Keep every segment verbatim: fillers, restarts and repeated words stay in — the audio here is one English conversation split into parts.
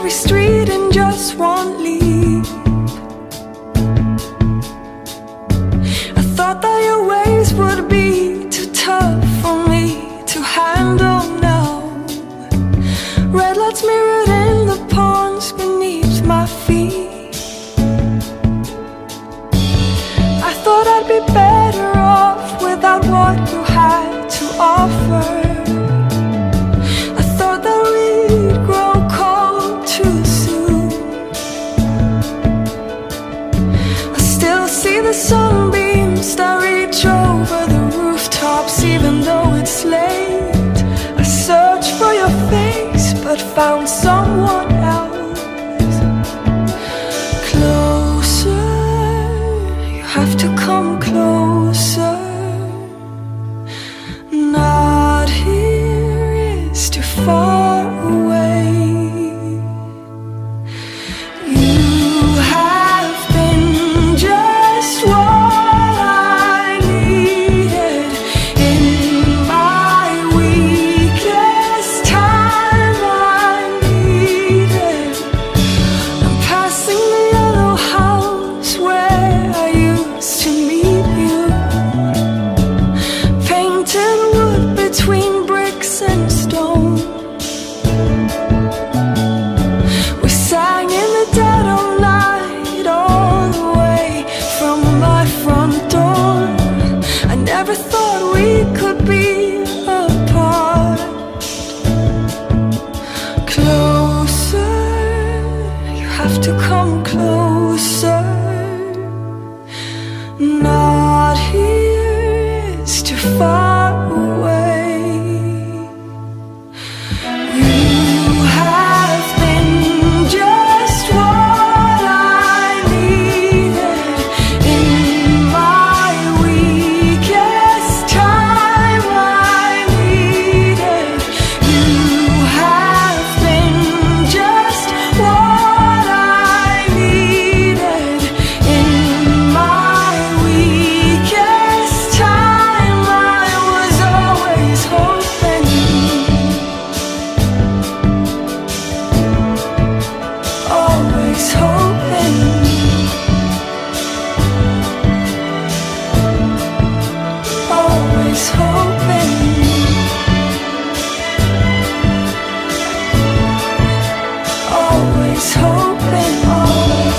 every street and just won't leave. I thought that your ways would be too tough for me to handle now. Red lights mirrored in the ponds beneath my feet. I thought I'd be better off without what you had to offer. I thought that we'd grow cold too soon. I still see the sunbeams that reach over the rooftops even though it's late. I searched for your face but found someone else. Closer, you have to come closer. Not here is too far away. You have been just what I needed in my weakest time. I needed. I'm passing the yellow house where I used to meet you. Painted wood between bricks and stone. We sang in the dead of night all the way from my front door. I never thought we could be apart. Closer, you have to come closer. Not here is too far away. You have been just what I needed in my weakest time. I needed. You have been just what I needed in my weakest time. I was always hoping, always hoping, always hoping, always hoping, always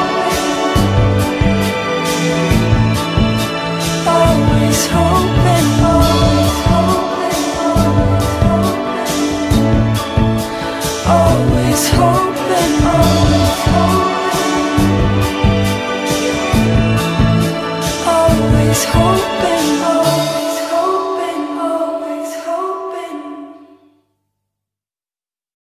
hoping, always hoping, always hoping, always hoping, always hoping, always hoping.